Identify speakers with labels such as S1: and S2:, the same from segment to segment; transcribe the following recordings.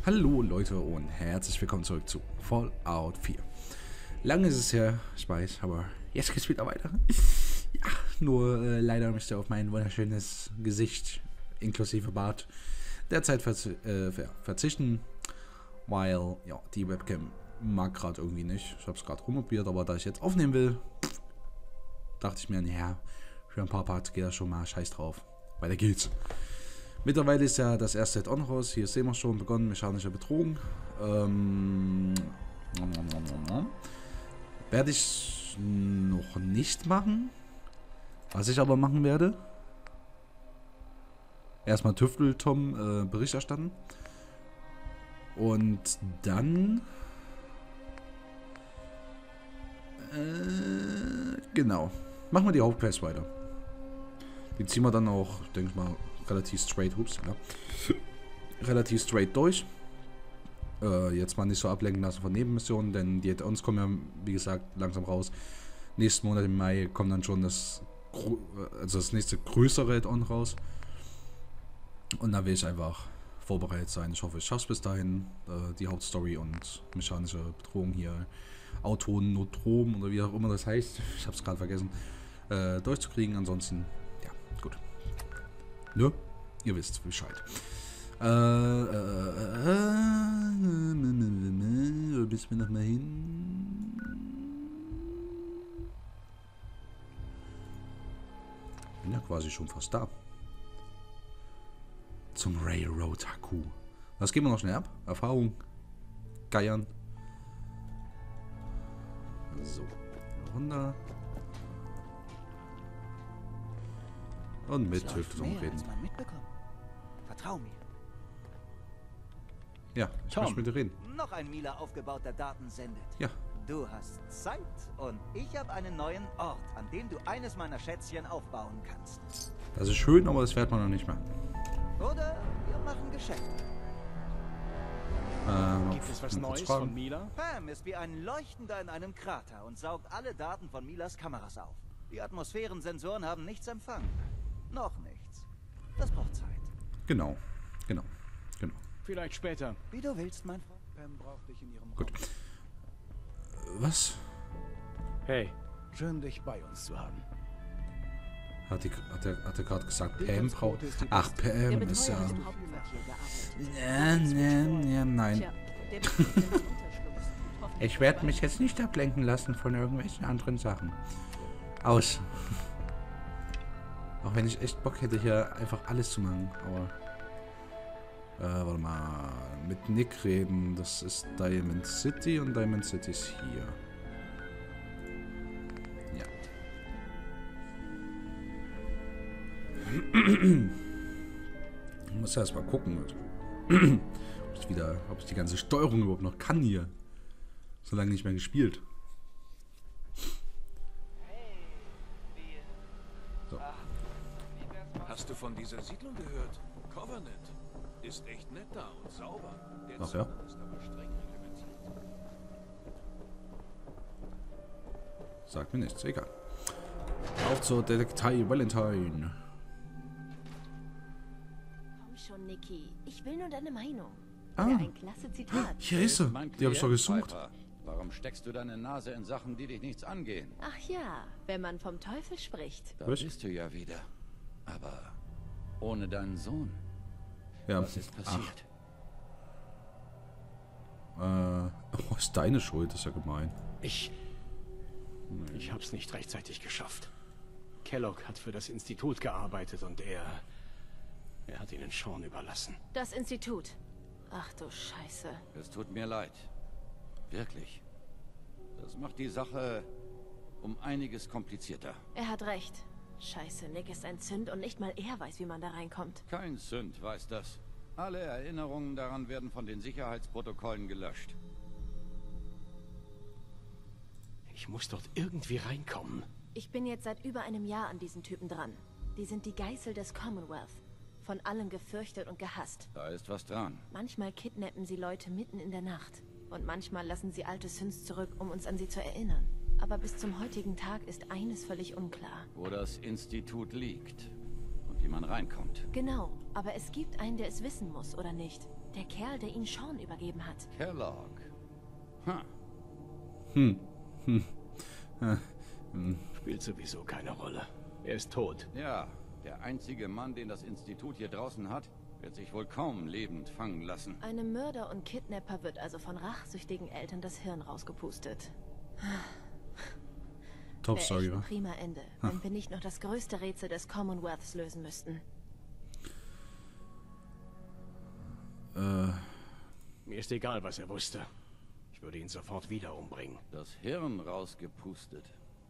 S1: Hallo Leute und herzlich willkommen zurück zu Fallout 4. Lange ist es her, ich weiß, aber jetzt geht's wieder weiter. Ja, nur leider müsst ihr auf mein wunderschönes Gesicht inklusive Bart derzeit verzichten, weil ja, die Webcam mag gerade irgendwie nicht. Ich habe es gerade rumprobiert, aber da ich jetzt aufnehmen will, dachte ich mir, naja, für ein paar Parts geht das schon mal, scheiß drauf. Weiter geht's. Mittlerweile ist ja das erste Add-on raus. Hier sehen wir schon, begonnen, mechanische Bedrohung. Werde ich noch nicht machen. Was ich aber machen werde, erstmal Tüftel Tom Bericht erstatten. Und dann genau, machen wir die Hauptquest weiter. Die ziehen wir dann auch, denke ich mal, relativ straight, relativ straight durch. Jetzt mal nicht so ablenken lassen von Nebenmissionen, denn die Add-ons kommen ja, wie gesagt, langsam raus. Nächsten Monat im Mai kommt dann schon das nächste größere Add-on raus. Und da will ich einfach vorbereitet sein. Ich hoffe, ich schaffe es bis dahin, die Hauptstory und mechanische Bedrohung hier, Autonotrom oder wie auch immer das heißt, ich habe es gerade vergessen, durchzukriegen. Ansonsten, ja, gut. Ne? Ihr wisst Bescheid. Bis wir nochmal hin. Bin ja quasi schon fast da. Zum Railroad Haku. Das gehen wir noch schnell ab. Erfahrung. Geiern. So. Runter. Und mit Tüftelung reden.
S2: Vertrau mir.
S1: Ja, ich möchte mit dir reden.
S2: Noch ein Mila aufgebauter Daten sendet.
S1: Ja.
S2: Du hast Zeit und ich habe einen neuen Ort, an dem du eines meiner Schätzchen aufbauen kannst.
S1: Das ist schön, aber das fährt man noch nicht mehr.
S2: Oder wir machen Geschäfte.
S3: Gibt es was Neues von Mila?
S2: Pam ist wie ein Leuchtender in einem Krater und saugt alle Daten von Milas Kameras auf. Die Atmosphärensensoren haben nichts empfangen. Noch nichts. Das braucht Zeit.
S1: Genau.
S3: Vielleicht später.
S2: Wie du willst, mein Freund.
S3: Pam braucht dich in ihrem
S1: Gut.
S3: Raum.
S1: Was?
S3: Hey. Schön, dich bei uns zu haben.
S1: Hat er gerade gesagt, Pam braucht. Ach, Pam ist ja. Nein. Ich werde mich jetzt nicht ablenken lassen von irgendwelchen anderen Sachen. Aus. Auch wenn ich echt Bock hätte, hier einfach alles zu machen, aber. Warte mal. Mit Nick reden. Das ist Diamond City und Diamond City ist hier. Ja. Ich muss erst mal gucken, ob ich die ganze Steuerung überhaupt noch kann hier. So lange nicht mehr gespielt. So.
S4: Hast du von dieser Siedlung gehört? Covenant. Ist echt nett da und sauber. Der
S1: Ach ja?
S4: Zugang ist aber streng reglementiert.
S1: Sagt mir nichts, egal. Auf zur Detektei Valentine.
S5: Komm schon, Niki. Ich will nur deine Meinung.
S1: Ah.
S5: Ja, ein klasse Zitat.
S1: Hier ist sie. Die habe ich doch gesucht.
S6: Warum steckst du deine Nase in Sachen, die dich nichts angehen?
S5: Ach ja, wenn man vom Teufel spricht.
S6: Da
S1: Was?
S6: bist du ja wieder. Aber ohne deinen Sohn.
S1: Ja.
S6: Was ist passiert?
S1: Oh, ist deine Schuld, ist ja gemein.
S3: Ich hab's nicht rechtzeitig geschafft. Kellogg hat für das Institut gearbeitet und er hat ihnen Sean überlassen.
S5: Das Institut. Ach du Scheiße.
S6: Es tut mir leid. Wirklich. Das macht die Sache um einiges komplizierter.
S5: Er hat recht. Scheiße, Nick ist ein Zünd und nicht mal er weiß, wie man da reinkommt.
S6: Kein Sünd weiß das. Alle Erinnerungen daran werden von den Sicherheitsprotokollen gelöscht.
S3: Ich muss dort irgendwie reinkommen.
S5: Ich bin jetzt seit über einem Jahr an diesen Typen dran. Die sind die Geißel des Commonwealth. Von allen gefürchtet und gehasst.
S6: Da ist was dran.
S5: Manchmal kidnappen sie Leute mitten in der Nacht. Und manchmal lassen sie alte Synths zurück, um uns an sie zu erinnern. Aber bis zum heutigen Tag ist eines völlig unklar.
S6: Wo das Institut liegt und wie man reinkommt.
S5: Genau, aber es gibt einen, der es wissen muss, oder nicht? Der Kerl, der ihn Sean übergeben hat.
S6: Kellogg. Ha.
S3: Spielt sowieso keine Rolle. Er ist tot.
S6: Ja, der einzige Mann, den das Institut hier draußen hat, wird sich wohl kaum lebend fangen lassen.
S5: Einem Mörder und Kidnapper wird also von rachsüchtigen Eltern das Hirn rausgepustet.
S1: Top
S5: Wäre
S1: Story,
S5: echt ein
S1: wa?
S5: prima Ende, wenn wir nicht noch das größte Rätsel des Commonwealths lösen müssten.
S3: Mir ist egal, was er wusste. Ich würde ihn sofort wieder umbringen.
S6: Das Hirn rausgepustet.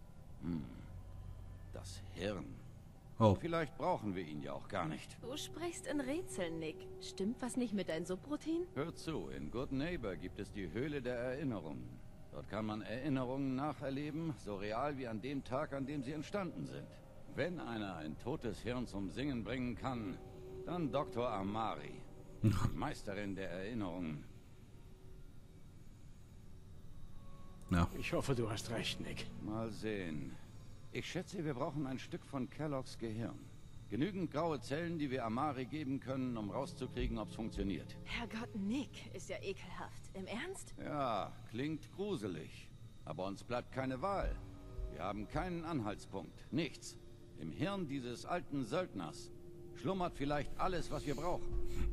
S6: Das Hirn.
S1: Oh,
S6: Vielleicht brauchen wir ihn ja auch gar nicht.
S5: Du sprichst in Rätseln, Nick. Stimmt was nicht mit deinem Subroutine?
S6: Hör zu, in Good Neighbor gibt es die Höhle der Erinnerungen. Dort kann man Erinnerungen nacherleben, so real wie an dem Tag, an dem sie entstanden sind. Wenn einer ein totes Hirn zum Singen bringen kann, dann Dr. Amari, die Meisterin der Erinnerungen.
S1: ja.
S3: Ich hoffe, du hast recht, Nick.
S6: Mal sehen. Ich schätze, wir brauchen ein Stück von Kelloggs Gehirn. Genügend graue Zellen, die wir Amari geben können, um rauszukriegen, ob es funktioniert.
S5: Herrgott, Nick, ist ja ekelhaft. Im Ernst?
S6: Ja, klingt gruselig. Aber uns bleibt keine Wahl. Wir haben keinen Anhaltspunkt. Nichts. Im Hirn dieses alten Söldners schlummert vielleicht alles, was wir brauchen.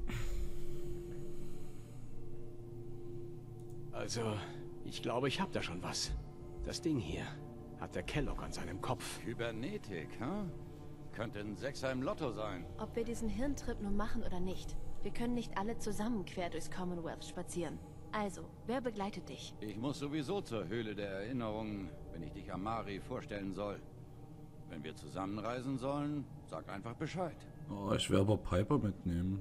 S3: Also, ich glaube, ich habe da schon was. Das Ding hier hat der Kellogg an seinem Kopf.
S6: Kybernetik, hä? Könnte ein Sechser im Lotto sein.
S5: Ob wir diesen Hirntrip nun machen oder nicht, wir können nicht alle zusammen quer durchs Commonwealth spazieren. Also, wer begleitet dich?
S6: Ich muss sowieso zur Höhle der Erinnerungen, wenn ich dich Amari vorstellen soll. Wenn wir zusammenreisen sollen, sag einfach Bescheid.
S1: Oh, ich will aber Piper mitnehmen.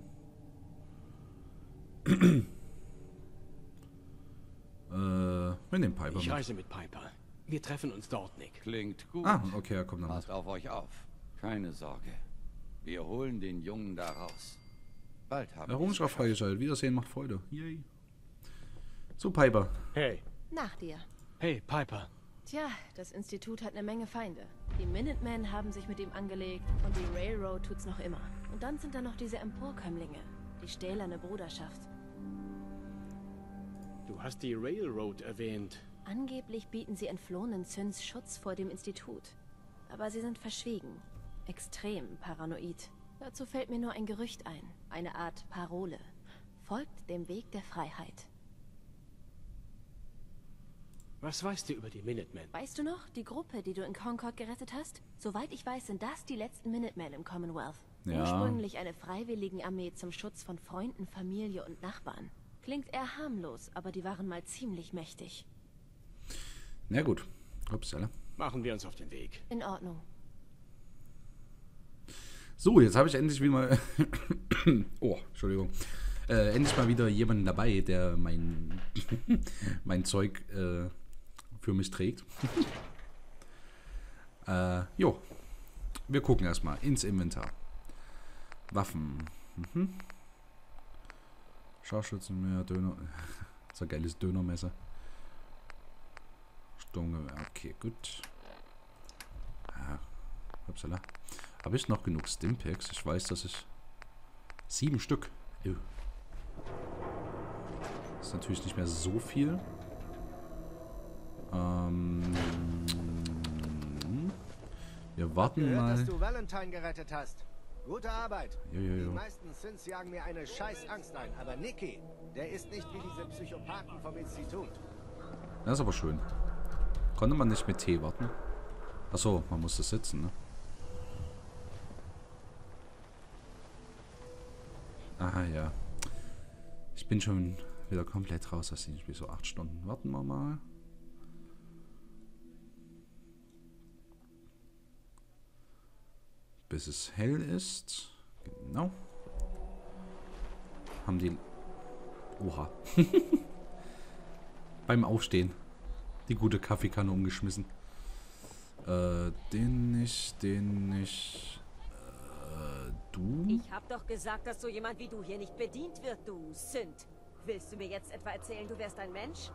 S1: Wir nehmen Piper
S3: Ich
S1: mit.
S3: reise mit Piper. Wir treffen uns dort, Nick.
S6: Klingt gut.
S1: Ah, okay, er kommt dann mit.
S6: Passt auf euch auf. Keine Sorge. Wir holen den Jungen da raus. Bald haben
S1: Warum
S6: wir's
S1: ist auch freigeschaltet? Wiedersehen macht Freude. Yay. So, Piper.
S3: Hey.
S5: Nach dir.
S3: Hey, Piper.
S5: Tja, das Institut hat eine Menge Feinde. Die Minutemen haben sich mit ihm angelegt und die Railroad tut's noch immer. Und dann sind da noch diese Emporkömmlinge, die stählerne Bruderschaft.
S3: Du hast die Railroad erwähnt.
S5: Angeblich bieten sie entflohenen Syns Schutz vor dem Institut. Aber sie sind verschwiegen. Extrem paranoid. Dazu fällt mir nur ein Gerücht ein. Eine Art Parole. Folgt dem Weg der Freiheit.
S3: Was weißt du über die Minutemen?
S5: Weißt du noch, die Gruppe, die du in Concord gerettet hast? Soweit ich weiß, sind das die letzten Minutemen im Commonwealth.
S1: Ja.
S5: Ursprünglich eine Freiwilligenarmee zum Schutz von Freunden, Familie und Nachbarn. Klingt eher harmlos, aber die waren mal ziemlich mächtig.
S1: Na gut. Upsala.
S3: Machen wir uns auf den Weg.
S5: In Ordnung.
S1: So, jetzt habe ich endlich wieder mal... oh, Entschuldigung. Endlich mal wieder jemanden dabei, der mein, mein Zeug für mich trägt. Jo. Wir gucken erstmal ins Inventar. Waffen. Scharfschützenmeer, Döner. So ein geiles Dönermesser. Sturmgewehr. Okay, gut. Ja. Upsala. Habe ich noch genug Stimpaks? Ich weiß, dass ich 7 Stück. Ew. Das ist natürlich nicht mehr so viel. Wir warten
S7: Gehört,
S1: mal.
S7: dass du Valentine gerettet hast. Gute Arbeit.
S1: Jo.
S7: Die meisten Syns jagen mir eine scheiß Angst ein, aber Nicky, der ist nicht wie diese Psychopathen vom Institut.
S1: Das ist aber schön. Konnte man nicht mit Tee warten? Achso, man musste sitzen, ne? Aha, ja. Ich bin schon wieder komplett raus aus dem Spiel. So 8 Stunden. Warten wir mal. Bis es hell ist. Genau. Haben die... Oha. Beim Aufstehen. Die gute Kaffeekanne umgeschmissen. Den nicht. Du?
S8: Ich hab doch gesagt, dass so jemand wie du hier nicht bedient wird, du Sünd. Willst du mir jetzt etwa erzählen, du wärst ein Mensch?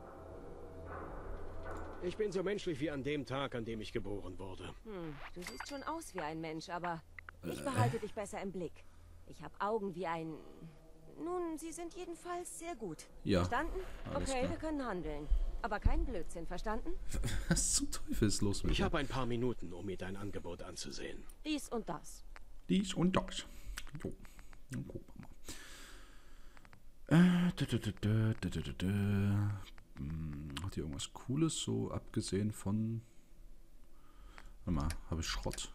S3: Ich bin so menschlich wie an dem Tag, an dem ich geboren wurde.
S8: Du siehst schon aus wie ein Mensch, aber ich behalte dich besser im Blick. Ich habe Augen wie ein... Nun, sie sind jedenfalls sehr gut.
S1: Ja.
S8: Verstanden?
S1: Alles
S8: Okay,
S1: klar.
S8: wir können handeln. Aber kein Blödsinn, verstanden?
S1: Was zum Teufel ist los mit
S3: Ich
S1: dir?
S3: habe ein paar Minuten, um mir dein Angebot anzusehen.
S8: Dies und das.
S1: Dies und das. Jo. Dann gucken wir mal. Hat hier irgendwas Cooles, so abgesehen von... Warte mal, habe ich Schrott?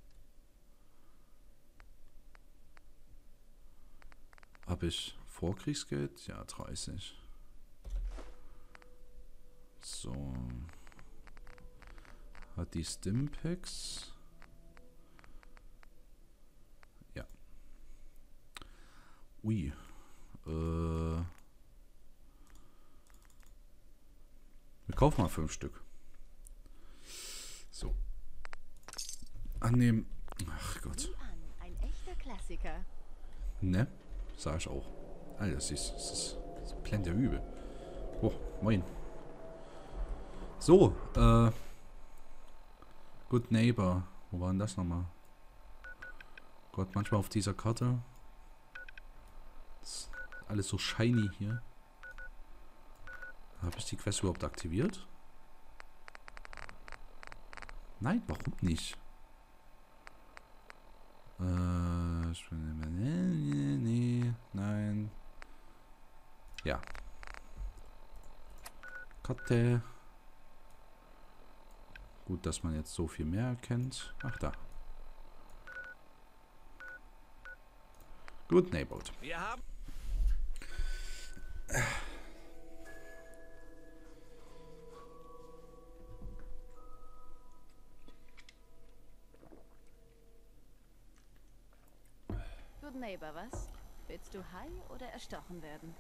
S1: Habe ich Vorkriegsgeld? Ja, 30. So. Hat die Stimpaks? Ja. Ui. Wir kaufen mal 5 Stück. So. Annehmen. Ach Gott.
S5: Sieh an, ein echter Klassiker.
S1: Ne? Sag ich auch. Alter, das ist blend ja übel. Oh, moin. So, Good Neighbor. Wo war denn das nochmal? Gott, manchmal auf dieser Karte. Das ist alles so shiny hier. Habe ich die Quest überhaupt aktiviert? Nein, warum nicht? Nee, nein. Ja. Karte. Gut, dass man jetzt so viel mehr erkennt. Ach, da. Good Neighborhood.
S4: Wir haben...
S5: Good Neighbor, was? Willst du Hai oder erstochen werden?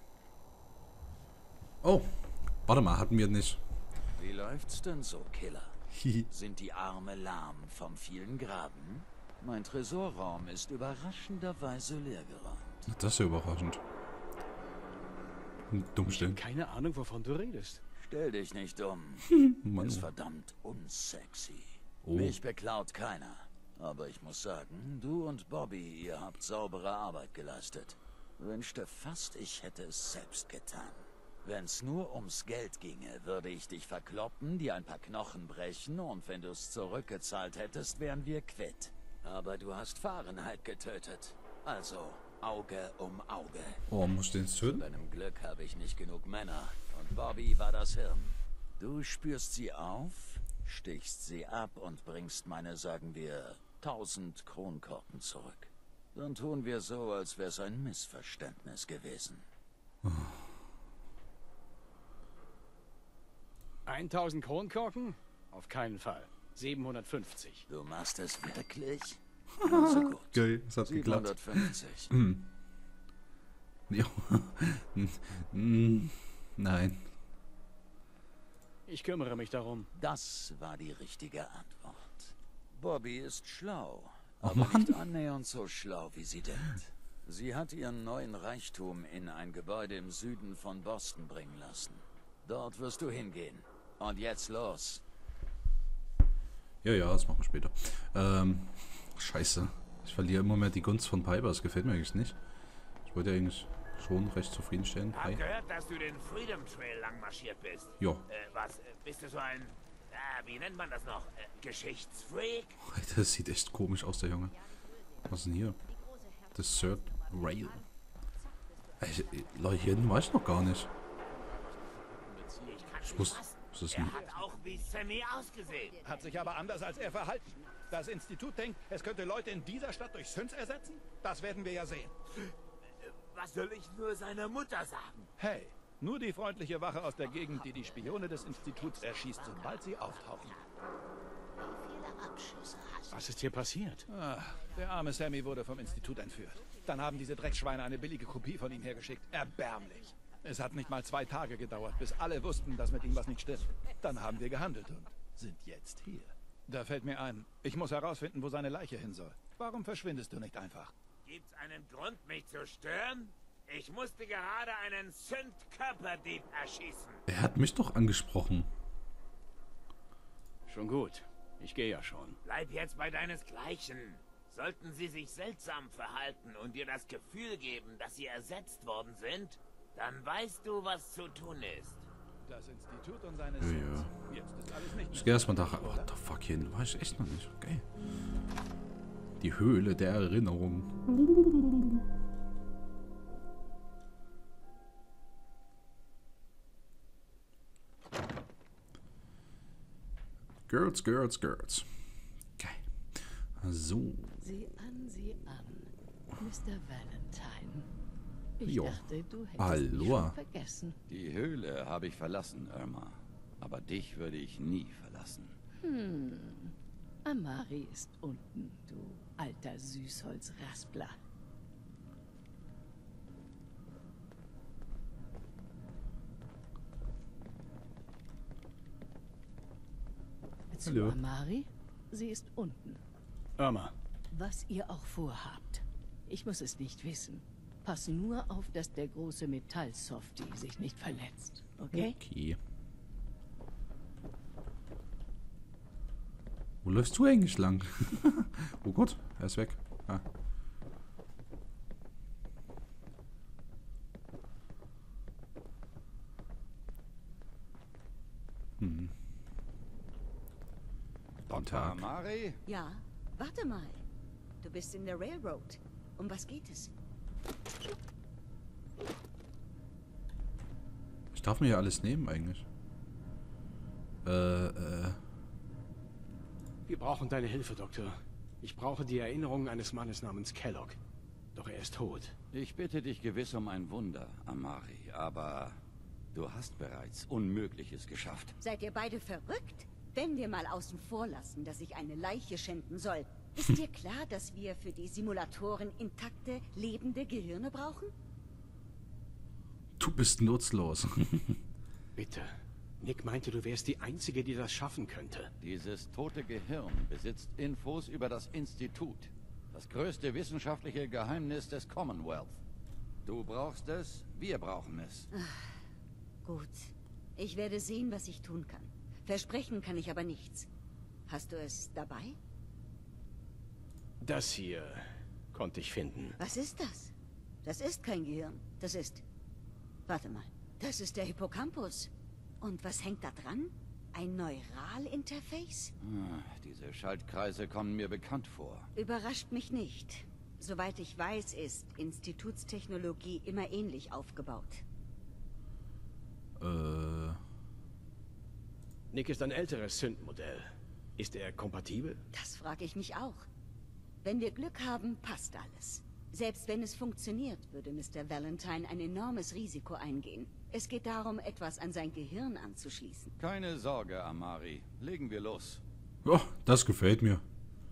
S1: Oh, warte mal, hatten wir nicht.
S2: Wie läuft's denn so, Killer? Sind die Arme lahm vom vielen Graben? Mein Tresorraum ist überraschenderweise leergeräumt.
S1: Das ist ja überraschend. Dumm stellen.
S3: Keine Ahnung, wovon du redest.
S2: Stell dich nicht dumm.
S1: Mann.
S2: Ist verdammt unsexy.
S1: Oh.
S2: Mich beklaut keiner. Aber ich muss sagen, du und Bobby, ihr habt saubere Arbeit geleistet. Wünschte fast, ich hätte es selbst getan. Wenn's nur ums Geld ginge, würde ich dich verkloppen, dir ein paar Knochen brechen und wenn du es zurückgezahlt hättest, wären wir quitt. Aber du hast Fahrenheit getötet. Also, Auge um Auge.
S1: Oh, muss ich den jetzt
S2: Zu
S1: töten?
S2: deinem Glück habe ich nicht genug Männer. Und Bobby war das Hirn. Du spürst sie auf, stichst sie ab und bringst meine, sagen wir, 1000 Kronkorken zurück. Dann tun wir so, als wäre es ein Missverständnis gewesen.
S3: 1000 Kronkorken? Auf keinen Fall. 750.
S2: Du machst es wirklich? Also gut.
S1: Geil, es hat geklappt.
S2: 750.
S1: Jo. Nein.
S3: Ich kümmere mich darum.
S2: Das war die richtige Antwort. Bobby ist schlau,
S1: Oh
S2: aber
S1: Mann.
S2: nicht annähernd so schlau, wie sie denkt. Sie hat ihren neuen Reichtum in ein Gebäude im Süden von Boston bringen lassen. Dort wirst du hingehen. Und jetzt los.
S1: Ja, das machen wir später. Scheiße. Ich verliere immer mehr die Gunst von Piper. Das gefällt mir eigentlich nicht. Ich wollte ja eigentlich schon recht zufriedenstellen. Hi.
S9: Hab gehört, dass du den Freedom Trail lang marschiert bist.
S1: Jo.
S9: Bist du so ein, wie nennt man das noch? Geschichtsfreak?
S1: Alter, das sieht echt komisch aus, der Junge. Was ist denn hier? The Third Rail. Leute, hier hinten war ich noch gar nicht.
S9: Ich kann's
S1: Ich muss...
S9: nicht fassen.
S1: Was ist denn?
S9: Er hat auch wie Sammy ausgesehen.
S10: Hat sich aber anders als er verhalten. Das Institut denkt, es könnte Leute in dieser Stadt durch Synths ersetzen? Das werden wir ja sehen.
S9: Was soll ich nur seiner Mutter sagen?
S10: Hey, nur die freundliche Wache aus der Gegend, die die Spione des Instituts erschießt, sobald sie auftauchen.
S3: Was ist hier passiert?
S10: Der arme Sammy wurde vom Institut entführt. Dann haben diese Dreckschweine eine billige Kopie von ihm hergeschickt. Erbärmlich. Es hat nicht mal 2 Tage gedauert, bis alle wussten, dass mit ihm was nicht stimmt. Dann haben wir gehandelt und sind jetzt hier. Da fällt mir ein, ich muss herausfinden, wo seine Leiche hin soll. Warum verschwindest du nicht einfach?
S9: Gibt's einen Grund, mich zu stören? Ich musste gerade einen Synth-Körperdieb erschießen.
S1: Er hat mich doch angesprochen.
S3: Schon gut. Ich gehe ja schon.
S9: Bleib jetzt bei deinesgleichen. Sollten sie sich seltsam verhalten und dir das Gefühl geben, dass sie ersetzt worden sind, dann weißt du, was zu tun ist.
S10: Das Institut und seine
S1: Ja.
S10: Sins. Jetzt ist alles nicht
S1: Ich gehe erstmal da rein. What the fuck, hier war ich echt noch nicht. Okay. Die Höhle der Erinnerung. Girls, Girls, Girls. Okay. So.
S11: Sieh an, Mr. Valentine. Ich
S1: Jo.
S11: dachte, du hättest
S1: Hallo.
S11: mich schon vergessen.
S6: Die Höhle habe ich verlassen, Irma. Aber dich würde ich nie verlassen.
S11: Amari ist unten, du alter Süßholzraspler. Zu
S1: Hallo.
S11: Amari? Sie ist unten.
S3: Irma,
S11: Was ihr auch vorhabt. Ich muss es nicht wissen. Pass nur auf, dass der große Metallsoftie sich nicht verletzt. Okay?
S1: Okay. Wo läufst du eigentlich lang? Oh Gott, er ist weg. Ah. Guten
S6: Dr.
S1: Tag.
S6: Amari?
S8: Ja, warte mal. Du bist in der Railroad. Um was geht es?
S1: Ich darf mir ja alles nehmen eigentlich.
S3: wir brauchen deine Hilfe, Doktor. Ich brauche die Erinnerung eines Mannes namens Kellogg. Doch er ist tot.
S6: Ich bitte dich gewiss um ein Wunder, Amari, aber du hast bereits Unmögliches geschafft.
S8: Seid ihr beide verrückt? Wenn wir mal außen vor lassen, dass ich eine Leiche schänden soll, ist dir klar, dass wir für die Simulatoren intakte, lebende Gehirne brauchen?
S1: Du bist nutzlos.
S3: Bitte. Nick meinte, du wärst die Einzige, die das schaffen könnte.
S6: Dieses tote Gehirn besitzt Infos über das Institut. Das größte wissenschaftliche Geheimnis des Commonwealth. Du brauchst es, wir brauchen es.
S8: Gut. Ich werde sehen, was ich tun kann. Versprechen kann ich aber nichts. Hast du es dabei?
S3: Das hier konnte ich finden.
S8: Was ist das? Das ist kein Gehirn. Das ist... Warte mal. Das ist der Hippocampus. Und was hängt da dran? Ein Neuralinterface?
S6: Diese Schaltkreise kommen mir bekannt vor.
S8: Überrascht mich nicht. Soweit ich weiß, ist Institutstechnologie immer ähnlich aufgebaut.
S3: Nick ist ein älteres Synth-Modell. Ist er kompatibel?
S8: Das frage ich mich auch. Wenn wir Glück haben, passt alles. Selbst wenn es funktioniert, würde Mr. Valentine ein enormes Risiko eingehen. Es geht darum, etwas an sein Gehirn anzuschließen.
S6: Keine Sorge, Amari. Legen wir los.
S1: Oh, das gefällt mir.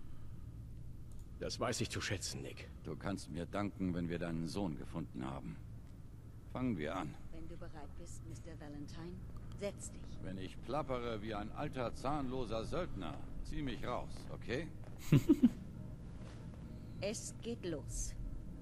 S3: Das weiß ich zu schätzen, Nick.
S6: Du kannst mir danken, wenn wir deinen Sohn gefunden haben. Fangen wir an.
S8: Wenn du bereit bist, Mr. Valentine, setz dich.
S6: Wenn ich plappere wie ein alter, zahnloser Söldner, zieh mich raus, okay?
S8: Es geht los.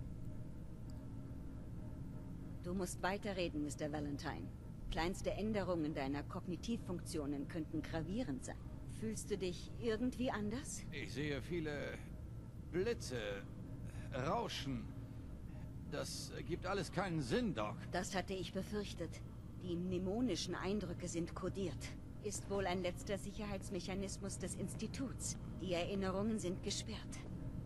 S8: Du musst weiterreden, Mr. Valentine. Kleinste Änderungen deiner Kognitivfunktionen könnten gravierend sein. Fühlst du dich irgendwie anders?
S6: Ich sehe viele Blitze, Rauschen. Das gibt alles keinen Sinn, Doc.
S8: Das hatte ich befürchtet. Die mnemonischen Eindrücke sind kodiert. Ist wohl ein letzter Sicherheitsmechanismus des Instituts. Die Erinnerungen sind gesperrt.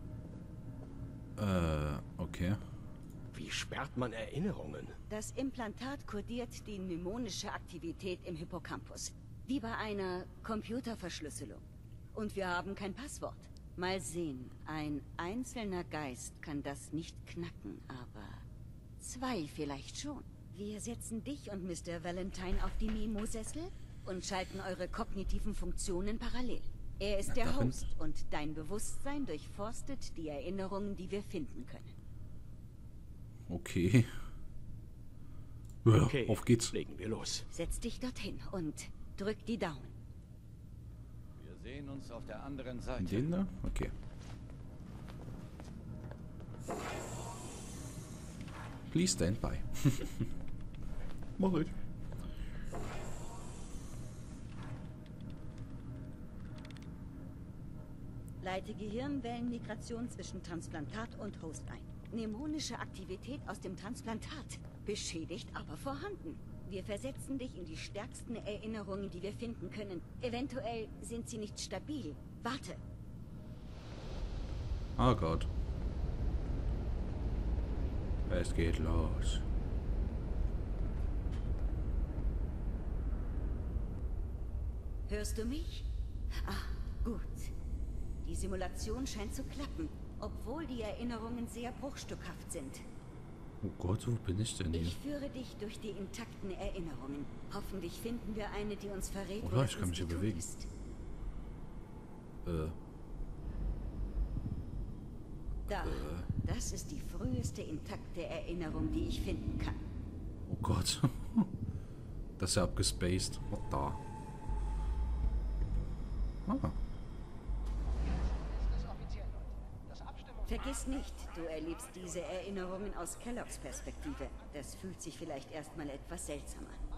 S1: Okay.
S3: Wie sperrt man Erinnerungen?
S8: Das Implantat kodiert die mnemonische Aktivität im Hippocampus. Wie bei einer Computerverschlüsselung. Und wir haben kein Passwort. Mal sehen, ein einzelner Geist kann das nicht knacken, aber 2 vielleicht schon. Wir setzen dich und Mr. Valentine auf die Memo-Sessel und schalten eure kognitiven Funktionen parallel. Er ist der Host und dein Bewusstsein durchforstet die Erinnerungen, die wir finden können.
S1: Okay. Ja,
S3: Okay,
S1: auf geht's.
S3: legen wir los.
S8: Setz dich dorthin und drück die Daumen.
S6: Wir sehen uns auf der anderen Seite.
S1: Den da? Okay. Please stand by. Mach ich.
S8: Leite Gehirnwellenmigration zwischen Transplantat und Host ein. Mnemonische Aktivität aus dem Transplantat. Beschädigt, aber vorhanden. Wir versetzen dich in die stärksten Erinnerungen, die wir finden können. Eventuell sind sie nicht stabil. Warte.
S1: Oh Gott. Es geht los.
S8: Hörst du mich? Ah, gut. Die Simulation scheint zu klappen, obwohl die Erinnerungen sehr bruchstückhaft sind.
S1: Oh Gott, wo bin ich denn hier?
S8: Ich führe dich durch die intakten Erinnerungen. Hoffentlich finden wir eine, die uns verrät,
S1: Oder ich kann mich hier bewegen.
S8: Ist. Da. Das ist die früheste intakte Erinnerung, die ich finden kann.
S1: Oh Gott. Das ist ja abgespaced. What da? Ah.
S8: Vergiss nicht, du erlebst diese Erinnerungen aus Kelloggs Perspektive. Das fühlt sich vielleicht erstmal etwas seltsam an.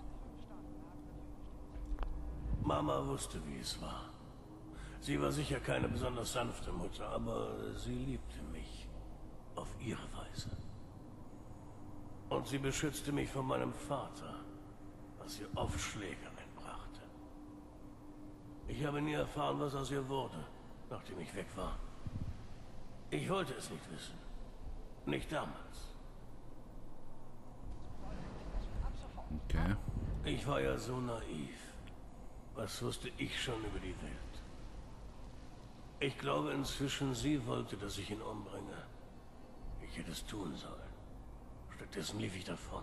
S12: Mama wusste, wie es war. Sie war sicher keine besonders sanfte Mutter, aber sie liebte mich. Auf ihre Weise. Und sie beschützte mich von meinem Vater, was ihr oft Schläge einbrachte. Ich habe nie erfahren, was aus ihr wurde, nachdem ich weg war. Ich wollte es nicht wissen. Nicht damals.
S1: Okay.
S12: Ich war ja so naiv. Was wusste ich schon über die Welt? Ich glaube inzwischen, sie wollte, dass ich ihn umbringe. Ich hätte es tun sollen. Stattdessen lief ich davon.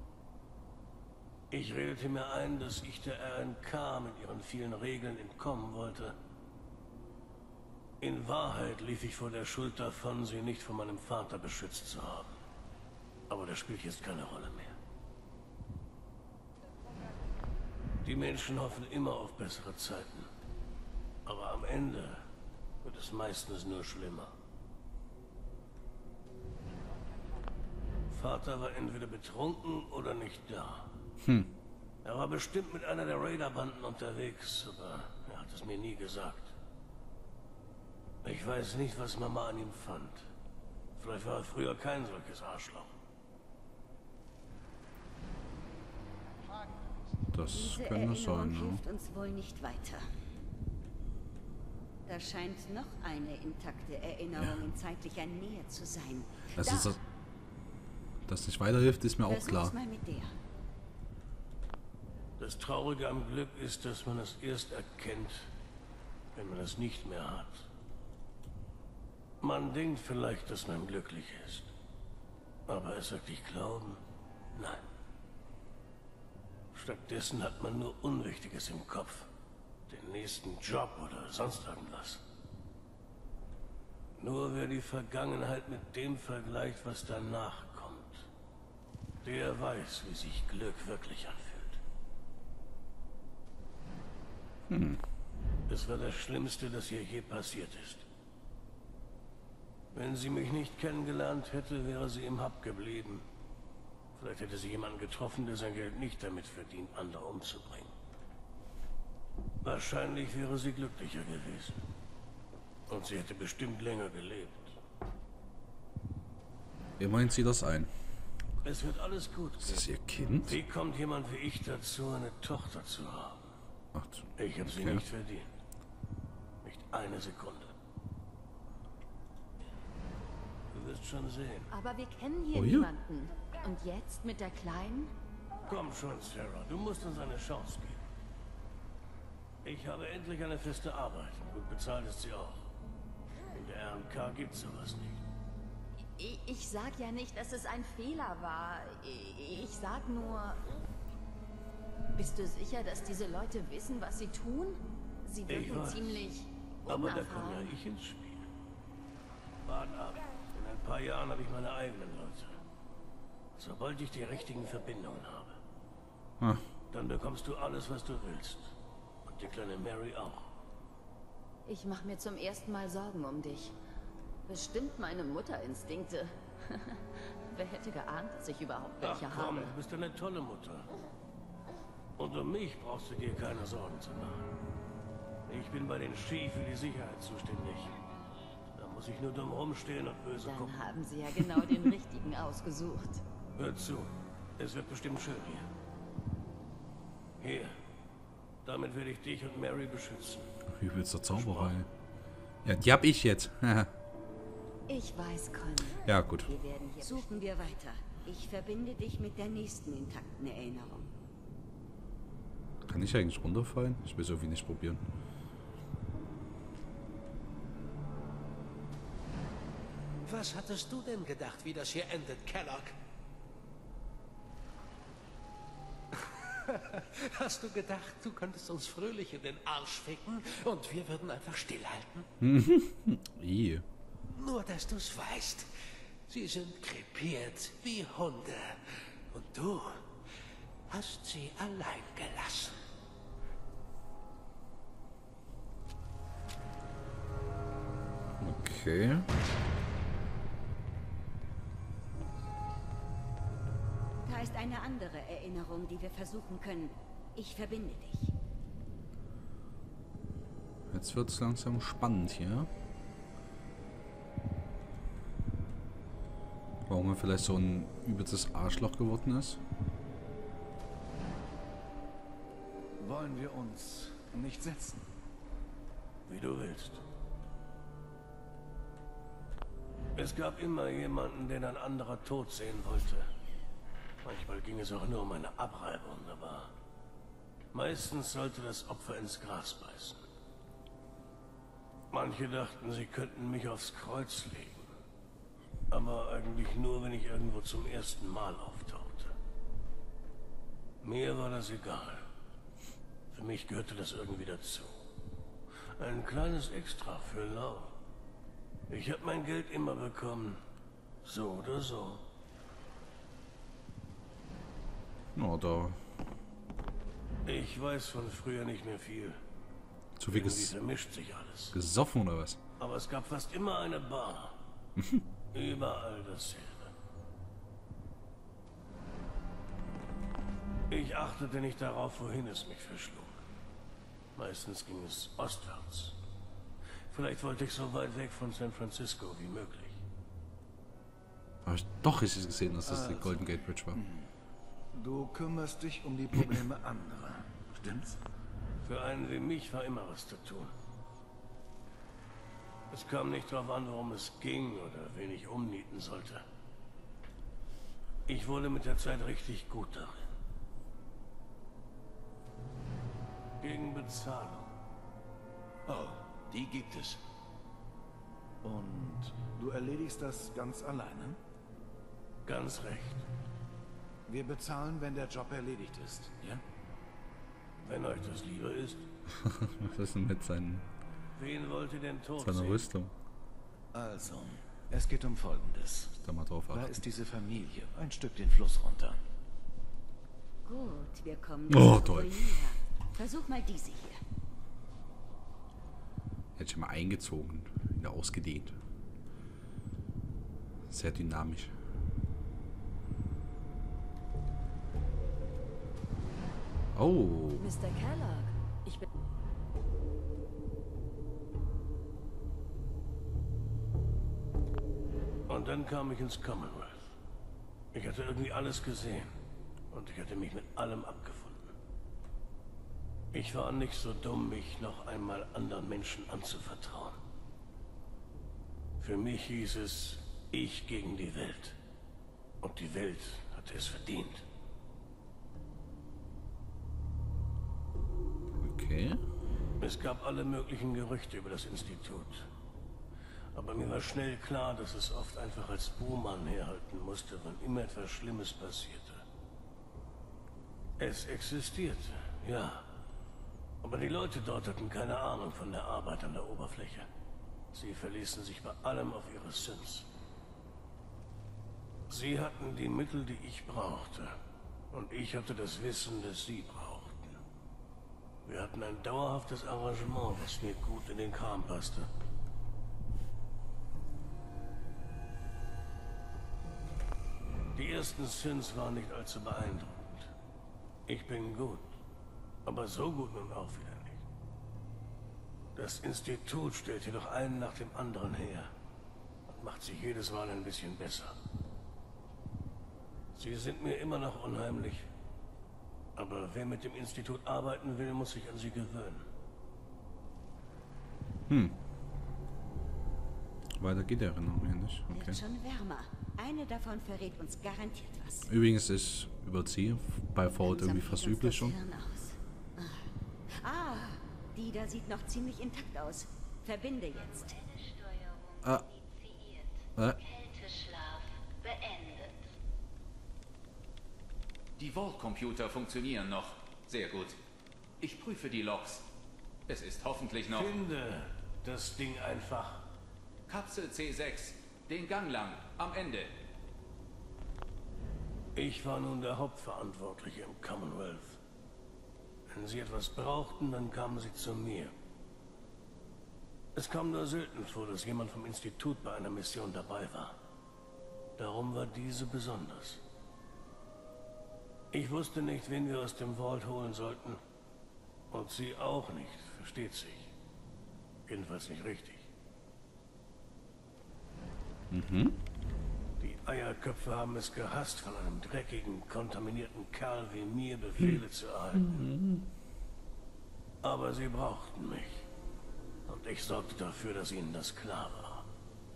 S12: Ich redete mir ein, dass ich der RNK mit ihren vielen Regeln entkommen wollte. In Wahrheit lief ich vor der Schuld davon, sie nicht von meinem Vater beschützt zu haben. Aber das spielt jetzt keine Rolle mehr. Die Menschen hoffen immer auf bessere Zeiten. Aber am Ende wird es meistens nur schlimmer. Vater war entweder betrunken oder nicht da. Er war bestimmt mit einer der Raiderbanden unterwegs, aber er hat es mir nie gesagt. Ich weiß nicht, was Mama an ihm fand. Vielleicht war er früher kein solches Arschloch.
S1: Das kann das sein,
S8: Diese
S1: ne?
S8: hilft uns wohl nicht weiter. Da scheint noch eine intakte Erinnerung in zeitlicher Nähe zu sein.
S1: Dass nicht weiterhilft, ist mir auch klar.
S8: Mal mit der.
S12: Das Traurige am Glück ist, dass man es erst erkennt, wenn man es nicht mehr hat. Man denkt vielleicht, dass man glücklich ist. Aber es sagt ich glauben? Nein. Stattdessen hat man nur Unwichtiges im Kopf. Den nächsten Job oder sonst irgendwas. Nur wer die Vergangenheit mit dem vergleicht, was danach kommt, der weiß, wie sich Glück wirklich anfühlt. Es war das Schlimmste, das ihr je passiert ist. Wenn sie mich nicht kennengelernt hätte, wäre sie im Hub geblieben. Vielleicht hätte sie jemanden getroffen, der sein Geld nicht damit verdient, andere umzubringen. Wahrscheinlich wäre sie glücklicher gewesen. Und sie hätte bestimmt länger gelebt.
S1: Wie meint sie das ein?
S12: Es wird alles gut gehen.
S1: Ist das ihr Kind?
S12: Wie kommt jemand wie ich dazu, eine Tochter zu haben?
S1: Ach,
S12: Ich habe sie nicht verdient. Nicht eine Sekunde. Du wirst schon sehen.
S5: Aber wir kennen hier niemanden. Und jetzt mit der Kleinen?
S12: Komm schon, Sarah. Du musst uns eine Chance geben. Ich habe endlich eine feste Arbeit. Gut bezahlt ist sie auch. In der RNK gibt's sowas nicht.
S5: Ich sag ja nicht, dass es ein Fehler war. Ich sag nur... Bist du sicher, dass diese Leute wissen, was sie tun? Sie wirken ziemlich
S12: Aber da
S5: unerfahren.
S12: komme ja ich ins Spiel. Wart ab. In ein paar Jahren habe ich meine eigenen Leute. Sobald ich die richtigen Verbindungen habe, dann bekommst du alles, was du willst. Und die kleine Mary auch.
S5: Ich mache mir zum ersten Mal Sorgen um dich. Bestimmt meine Mutterinstinkte. Wer hätte geahnt, dass ich überhaupt welche
S12: Ach komm,
S5: habe?
S12: du bist eine tolle Mutter. Und um mich brauchst du dir keine Sorgen zu machen. Ich bin bei den Ski für die Sicherheit zuständig. muss ich nur dumm rumstehen und böse
S11: Dann
S12: gucken.
S11: haben Sie ja genau den richtigen ausgesucht.
S12: Hört zu, es wird bestimmt schön hier. Hier, damit werde ich dich und Mary beschützen.
S1: Übelster Zauberei. Ja, die hab ich jetzt.
S8: Ich weiß, Con.
S1: Ja, gut.
S8: Wir werden hier suchen wir weiter. Ich verbinde dich mit der nächsten intakten Erinnerung.
S1: Kann ich eigentlich runterfallen? Ich will es irgendwie nicht probieren.
S13: Was hattest du denn gedacht, wie das hier endet, Kellogg? Hast du gedacht, du könntest uns fröhlich in den Arsch ficken und wir würden einfach stillhalten?
S1: I.
S13: Nur, dass du's weißt. Sie sind krepiert wie Hunde. Und du hast sie allein gelassen.
S1: Okay.
S8: Da ist eine andere Erinnerung, die wir versuchen können. Ich verbinde dich.
S1: Jetzt wird es langsam spannend hier. Warum er vielleicht so ein übelstes Arschloch geworden ist.
S10: Wollen wir uns nicht setzen?
S12: Wie du willst. Es gab immer jemanden, den ein anderer tot sehen wollte. Manchmal ging es auch nur um eine Abreibung, aber meistens sollte das Opfer ins Gras beißen. Manche dachten, sie könnten mich aufs Kreuz legen. Aber eigentlich nur, wenn ich irgendwo zum ersten Mal auftauchte. Mir war das egal. Für mich gehörte das irgendwie dazu. Ein kleines Extra für Lau. Ich habe mein Geld immer bekommen. So oder so.
S1: Oder
S12: Ich weiß von früher nicht mehr viel.
S1: zu viel
S12: Irgendwie vermischt sich alles.
S1: gesoffen oder was?
S12: Aber es gab fast immer eine Bar. Überall dasselbe. Ich achtete nicht darauf, wohin es mich verschlug. Meistens ging es ostwärts. Vielleicht wollte ich so weit weg von San Francisco wie möglich.
S1: Habe ich doch richtig gesehen, dass das die Golden Gate Bridge war.
S10: Du kümmerst dich um die Probleme anderer, stimmt's?
S12: Für einen wie mich war immer was zu tun. Es kam nicht darauf an, worum es ging oder wen ich umnieten sollte. Ich wurde mit der Zeit richtig gut darin. Gegen Bezahlung.
S10: Oh, die gibt es. Und du erledigst das ganz alleine?
S12: Ganz recht.
S10: Wir bezahlen, wenn der Job erledigt ist, ja?
S12: Wenn euch das lieber ist.
S1: Was ist denn mit seiner
S12: Wen wollt ihr denn tot sehen?
S1: Rüstung?
S10: Also, es geht um Folgendes.
S1: Da mal drauf
S10: Da
S1: achten.
S10: ist diese Familie, ein Stück den Fluss runter.
S8: Gut, wir kommen
S1: Oh,
S8: zur
S1: toll.
S8: Ruine her. Versuch mal diese hier.
S1: Hätte ich mal eingezogen, wieder ausgedehnt. Sehr dynamisch. Oh.
S5: Mr. Kellogg, ich bin...
S12: Und dann kam ich ins Commonwealth. Ich hatte irgendwie alles gesehen. Und ich hatte mich mit allem abgefunden. Ich war nicht so dumm, mich noch einmal anderen Menschen anzuvertrauen. Für mich hieß es, ich gegen die Welt. Und die Welt hatte es verdient.
S1: Okay.
S12: Es gab alle möglichen Gerüchte über das Institut. Aber mir war schnell klar, dass es oft einfach als Buhmann herhalten musste, wenn immer etwas Schlimmes passierte. Es existierte, ja. Aber die Leute dort hatten keine Ahnung von der Arbeit an der Oberfläche. Sie verließen sich bei allem auf ihre Sins. Sie hatten die Mittel, die ich brauchte. Und ich hatte das Wissen, das sie brauchten. Wir hatten ein dauerhaftes Arrangement, das mir gut in den Kram passte. Die ersten Sins waren nicht allzu beeindruckend. Ich bin gut, aber so gut nun auch wieder nicht. Das Institut stellt jedoch einen nach dem anderen her. macht sich jedes Mal ein bisschen besser. Sie sind mir immer noch unheimlich. Aber wer mit dem Institut arbeiten will, muss sich an sie gewöhnen.
S1: Weiter geht die Erinnerung hier nicht. Okay.
S8: Wird schon wärmer. Eine davon verrät uns garantiert was.
S1: Übrigens, ich überziehe bei Fallout irgendwie fast üblich schon.
S8: Ah, die da sieht noch ziemlich intakt aus. Verbinde jetzt.
S14: Kälteschlaf beendet.
S15: Die Vault-Computer funktionieren noch. Sehr gut. Ich prüfe die Logs. Es ist hoffentlich noch...
S12: Finde das Ding einfach.
S15: Kapsel C6. Den Gang lang. Am Ende.
S12: Ich war nun der Hauptverantwortliche im Commonwealth. Wenn Sie etwas brauchten, dann kamen Sie zu mir. Es kam nur selten vor, dass jemand vom Institut bei einer Mission dabei war. Darum war diese besonders. Ich wusste nicht, wen wir aus dem Vault holen sollten. Und Sie auch nicht, versteht sich. Jedenfalls nicht richtig. Die Eierköpfe haben es gehasst, von einem dreckigen, kontaminierten Kerl wie mir Befehle zu erhalten. Aber sie brauchten mich. Und ich sorgte dafür, dass ihnen das klar war.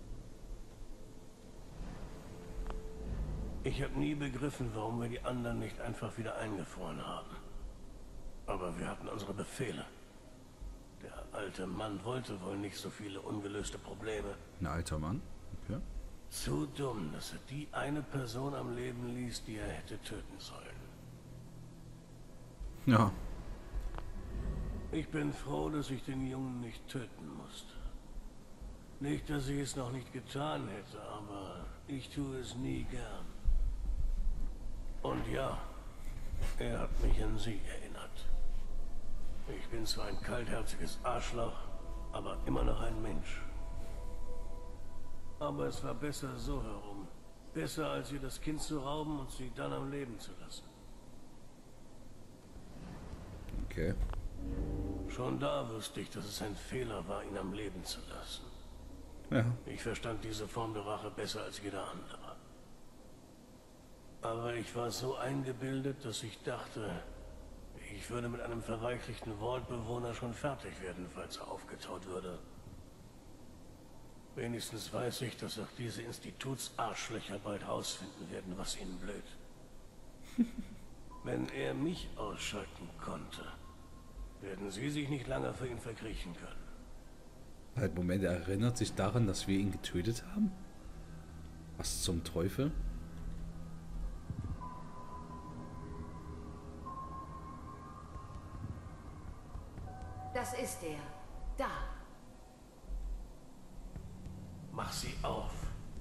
S12: Ich habe nie begriffen, warum wir die anderen nicht einfach wieder eingefroren haben. Aber wir hatten unsere Befehle. Der alte Mann wollte wohl nicht so viele ungelöste Probleme.
S1: Ein alter Mann? Okay.
S12: Zu dumm, dass er die eine Person am Leben ließ, die er hätte töten sollen.
S1: Ja.
S12: Ich bin froh, dass ich den Jungen nicht töten musste. Nicht, dass ich es noch nicht getan hätte, aber ich tue es nie gern. Und ja, er hat mich an Sie erinnert. Ich bin zwar ein kaltherziges Arschloch, aber immer noch ein Mensch. Aber es war besser so herum. Besser, als ihr das Kind zu rauben und sie dann am Leben zu lassen.
S1: Okay.
S12: Schon da wusste ich, dass es ein Fehler war, ihn am Leben zu lassen.
S1: Ja.
S12: Ich verstand diese Form der Rache besser als jeder andere. Aber ich war so eingebildet, dass ich dachte, ich würde mit einem verweichlichten Vault-Bewohner schon fertig werden, falls er aufgetaut würde. Wenigstens weiß ich, dass auch diese Institutsarschlöcher bald rausfinden werden, was ihnen blüht. Wenn er mich ausschalten konnte, werden sie sich nicht lange für ihn verkriechen können.
S1: Halt, Moment, er erinnert sich daran, dass wir ihn getötet haben? Was zum Teufel?
S14: Das ist er. Da.
S12: Mach sie auf.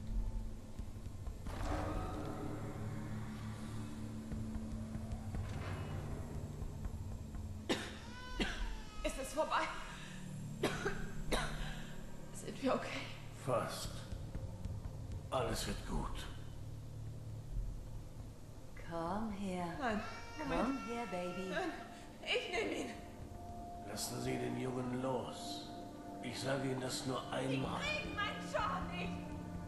S16: Ist es vorbei? Sind wir okay?
S12: Fast. Alles wird gut.
S14: Komm her.
S16: Nein, Moment.
S14: Komm her, Baby.
S16: Nein, ich nehme ihn.
S12: Lassen Sie den Jungen los. Ich sage Ihnen das nur einmal.
S16: Ich krieg meinen Sean nicht.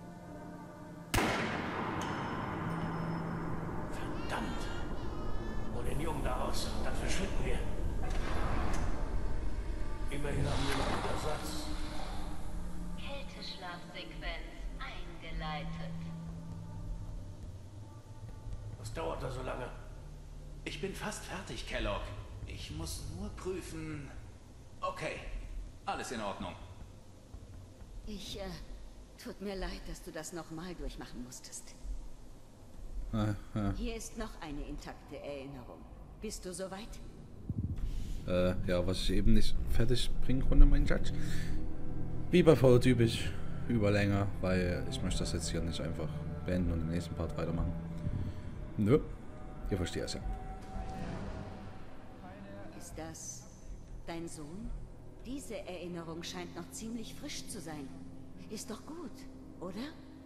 S12: Verdammt. Hol den Jungen da raus, dann verschwinden wir. Immerhin haben wir noch einen Ersatz.
S14: Kälteschlafsequenz eingeleitet.
S12: Was dauert da so lange?
S15: Ich bin fast fertig, Kellogg. Ich muss nur prüfen... Okay, alles in Ordnung.
S8: Tut mir leid, dass du das nochmal durchmachen musstest.
S1: Ja.
S8: Hier ist noch eine intakte Erinnerung. Bist du soweit?
S1: Ja, was ich eben nicht fertig bringen konnte, mein Schatz. Wie bei Fallout typisch, überlänger, weil ich möchte das jetzt hier nicht einfach beenden und den nächsten Part weitermachen. Nö, ihr versteht es ja.
S8: Ist das dein Sohn? Diese Erinnerung scheint noch ziemlich frisch zu sein. Ist doch gut, oder?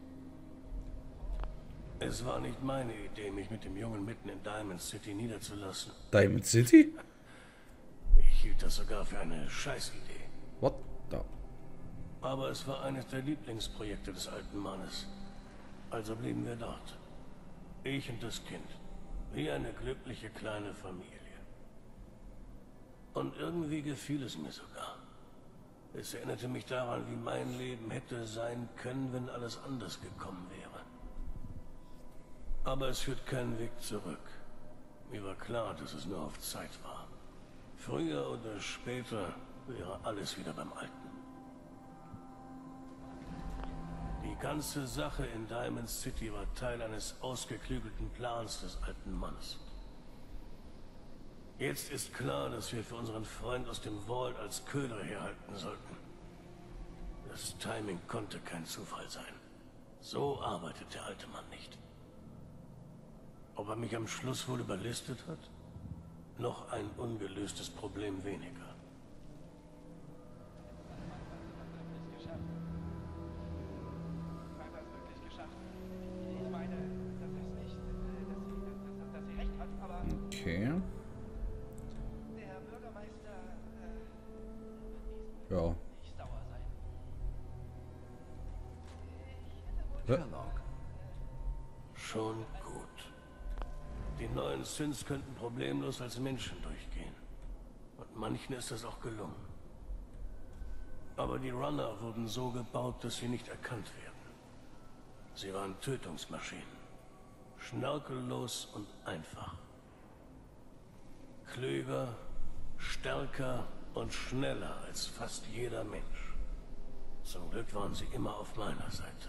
S12: Es war nicht meine Idee, mich mit dem Jungen mitten in Diamond City niederzulassen.
S1: Diamond City?
S12: Ich hielt das sogar für eine Scheißidee.
S1: What the?
S12: Aber es war eines der Lieblingsprojekte des alten Mannes. Also blieben wir dort. Ich und das Kind. Wie eine glückliche kleine Familie. Und irgendwie gefiel es mir sogar. Es erinnerte mich daran, wie mein Leben hätte sein können, wenn alles anders gekommen wäre. Aber es führt keinen Weg zurück. Mir war klar, dass es nur auf Zeit war. Früher oder später wäre alles wieder beim Alten. Die ganze Sache in Diamond City war Teil eines ausgeklügelten Plans des alten Mannes. Jetzt ist klar, dass wir für unseren Freund aus dem Vault als Köder herhalten sollten. Das Timing konnte kein Zufall sein. So arbeitet der alte Mann nicht. Ob er mich am Schluss wohl überlistet hat? Noch ein ungelöstes Problem weniger.
S1: Okay. Ja.
S12: Kellogg. Schon gut. Die neuen Synths könnten problemlos als Menschen durchgehen. Und manchen ist das auch gelungen. Aber die Runner wurden so gebaut, dass sie nicht erkannt werden. Sie waren Tötungsmaschinen. Schnörkellos und einfach. Klüger, stärker und schneller als fast jeder Mensch. Zum Glück waren sie immer auf meiner Seite.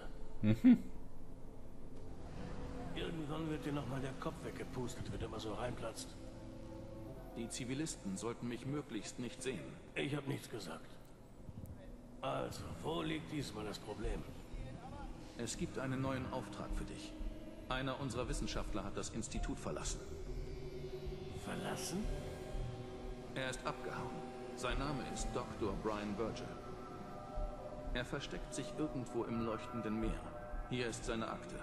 S12: Irgendwann wird dir nochmal der Kopf weggepustet, wenn du immer so reinplatzt.
S4: Die Zivilisten sollten mich möglichst nicht sehen.
S12: Ich habe nichts gesagt. Also, wo liegt diesmal das Problem?
S4: Es gibt einen neuen Auftrag für dich. Einer unserer Wissenschaftler hat das Institut verlassen.
S12: Verlassen?
S4: Er ist abgehauen. Sein Name ist Dr. Brian Virgil. Er versteckt sich irgendwo im leuchtenden Meer. Hier ist seine Akte.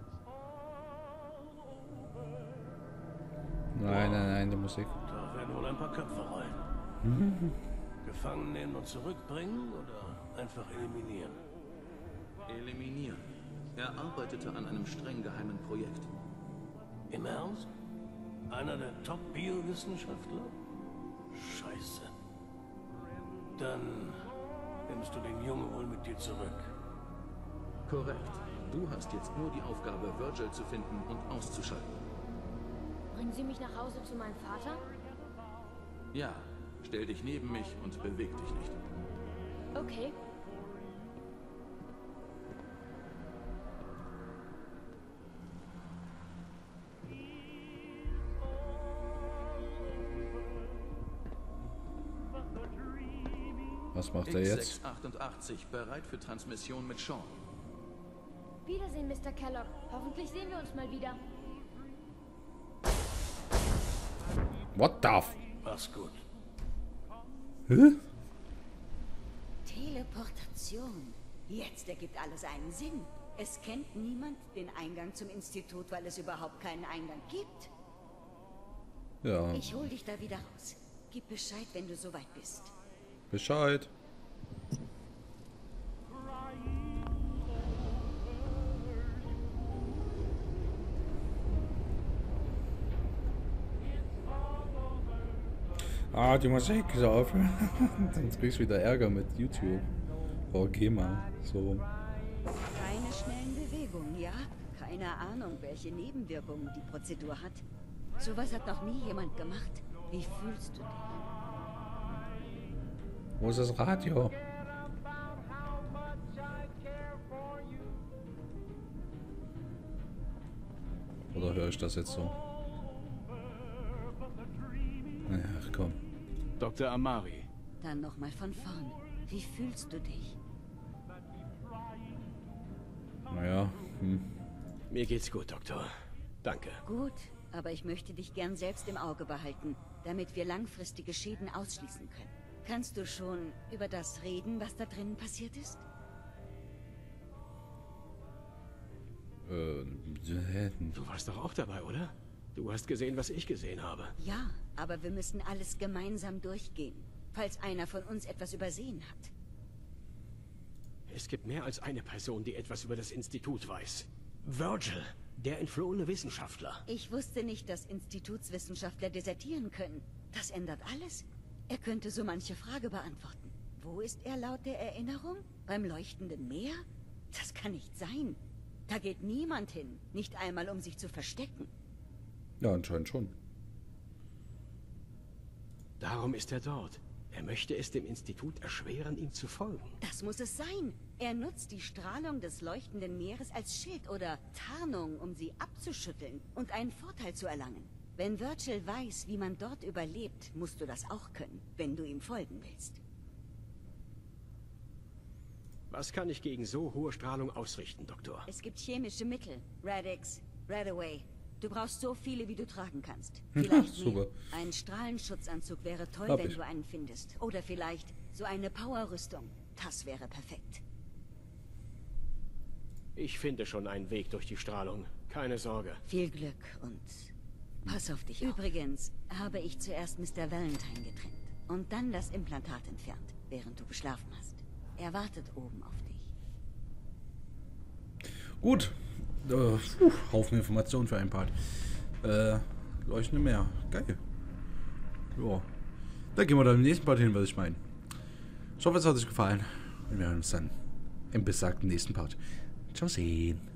S1: Nein, die Musik.
S12: Da werden wohl ein paar Köpfe rollen. Gefangen nehmen und zurückbringen oder einfach eliminieren?
S4: Eliminieren. Er arbeitete an einem streng geheimen Projekt.
S12: Im Ernst? Einer der Top-Biowissenschaftler? Scheiße. Dann nimmst du den Jungen wohl mit dir zurück.
S4: Korrekt. Du hast jetzt nur die Aufgabe, Virgil zu finden und auszuschalten.
S17: Bringen Sie mich nach Hause zu meinem Vater?
S4: Ja, stell dich neben mich und beweg dich nicht.
S17: Okay.
S1: Was macht er jetzt?
S4: X688 bereit für Transmission mit Sean.
S17: Wiedersehen, Mr. Kellogg. Hoffentlich sehen wir uns mal wieder.
S1: What the f...
S12: Mach's gut.
S1: Hä?
S8: Teleportation. Jetzt ergibt alles einen Sinn. Es kennt niemand den Eingang zum Institut, weil es überhaupt keinen Eingang gibt.
S1: Ja.
S8: Ich hol dich da wieder raus. Gib Bescheid, wenn du soweit bist.
S1: Bescheid. Ah, die Musik ist auf. Sonst kriegst du wieder Ärger mit YouTube. Oh, geh mal. So.
S8: Keine schnellen Bewegungen, ja? Keine Ahnung, welche Nebenwirkungen die Prozedur hat. Sowas hat noch nie jemand gemacht. Wie fühlst du dich?
S1: Wo ist das Radio? Oder höre ich das jetzt so? Ach komm.
S3: Dr. Amari.
S8: Dann nochmal von vorn. Wie fühlst du dich?
S1: Naja,
S3: Mir geht's gut, Doktor. Danke.
S8: Gut, aber ich möchte dich gern selbst im Auge behalten, damit wir langfristige Schäden ausschließen können. Kannst du schon über das reden, was da drinnen passiert ist?
S3: Du warst doch auch dabei, oder? Du hast gesehen, was ich gesehen habe.
S8: Ja, aber wir müssen alles gemeinsam durchgehen, falls einer von uns etwas übersehen hat.
S3: Es gibt mehr als eine Person, die etwas über das Institut weiß. Virgil, der entflohene Wissenschaftler.
S8: Ich wusste nicht, dass Institutswissenschaftler desertieren können. Das ändert alles. Er könnte so manche Frage beantworten. Wo ist er laut der Erinnerung? Beim leuchtenden Meer? Das kann nicht sein. Da geht niemand hin. Nicht einmal, um sich zu verstecken.
S1: Ja, anscheinend schon.
S3: Darum ist er dort. Er möchte es dem Institut erschweren, ihm zu folgen.
S8: Das muss es sein. Er nutzt die Strahlung des leuchtenden Meeres als Schild oder Tarnung, um sie abzuschütteln und einen Vorteil zu erlangen. Wenn Virgil weiß, wie man dort überlebt, musst du das auch können, wenn du ihm folgen willst.
S3: Was kann ich gegen so hohe Strahlung ausrichten, Doktor?
S8: Es gibt chemische Mittel. Radix, Radaway. Du brauchst so viele, wie du tragen kannst. Vielleicht
S1: Super.
S8: mehr. Ein Strahlenschutzanzug wäre toll,
S1: Hab
S8: wenn
S1: ich.
S8: du einen findest. Oder vielleicht so eine Powerrüstung. Das wäre perfekt.
S3: Ich finde schon einen Weg durch die Strahlung. Keine Sorge.
S8: Viel Glück und pass auf dich auf. Übrigens habe ich zuerst Mr. Valentine getrennt und dann das Implantat entfernt, während du geschlafen hast. Er wartet oben auf dich.
S1: Gut. Haufen Informationen für ein Part. Leuchtende Meer. Geil. Ja. Da gehen wir dann im nächsten Part hin, was ich meine. Ich hoffe, es hat euch gefallen. Und wir hören uns dann im besagten nächsten Part. Ciao sehen.